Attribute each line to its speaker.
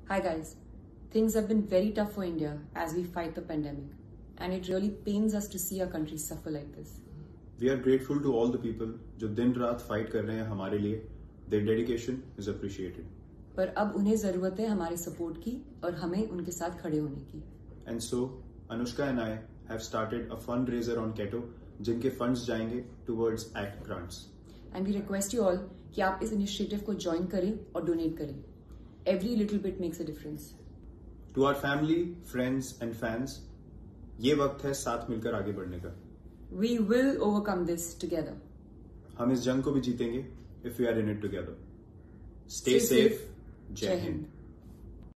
Speaker 1: Hi guys, things have been very tough for India as we fight the pandemic, and it really pains us to see our country suffer like this.
Speaker 2: We are grateful to all the people जो दिन रात fight कर रहे हैं हमारे लिए. Their dedication is appreciated.
Speaker 1: पर अब उन्हें जरूरत है हमारे सपोर्ट की और हमें उनके साथ खड़े होने की.
Speaker 2: And so, Anushka and I have started a fundraiser on Ketto, जिनके funds जाएंगे towards ACT grants.
Speaker 1: And we request you all कि आप इस initiative को join करें और donate करें. Every little bit makes a difference.
Speaker 2: To our family, friends and fans, ये वक्त है साथ मिलकर आगे बढ़ने का.
Speaker 1: We will overcome this together.
Speaker 2: हम इस जंग को भी जीतेंगे if we are in it together. Stay safe. Jai Hind.